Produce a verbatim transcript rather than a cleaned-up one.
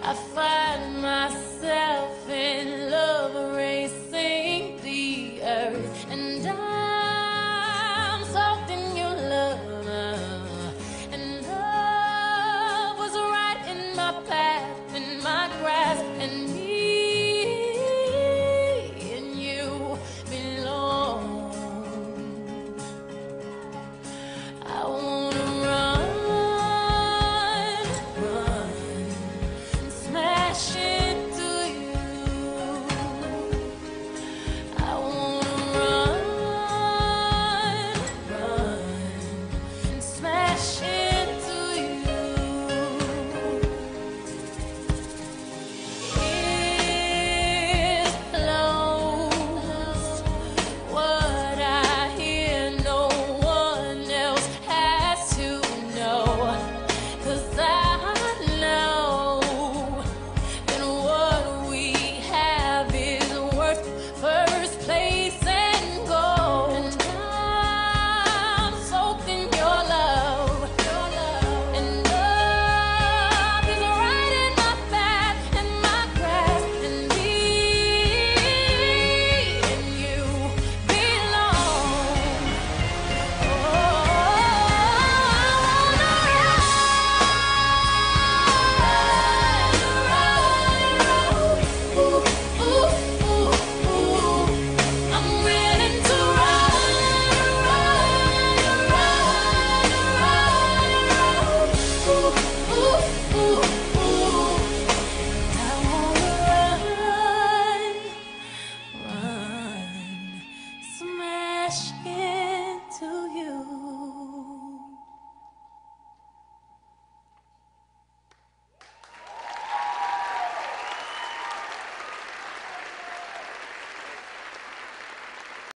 I find myself in love racing the earth, and I'm soaked in your love, and love was right in my path, in my grasp, and me and you belong. I wanna run, run, and smash it.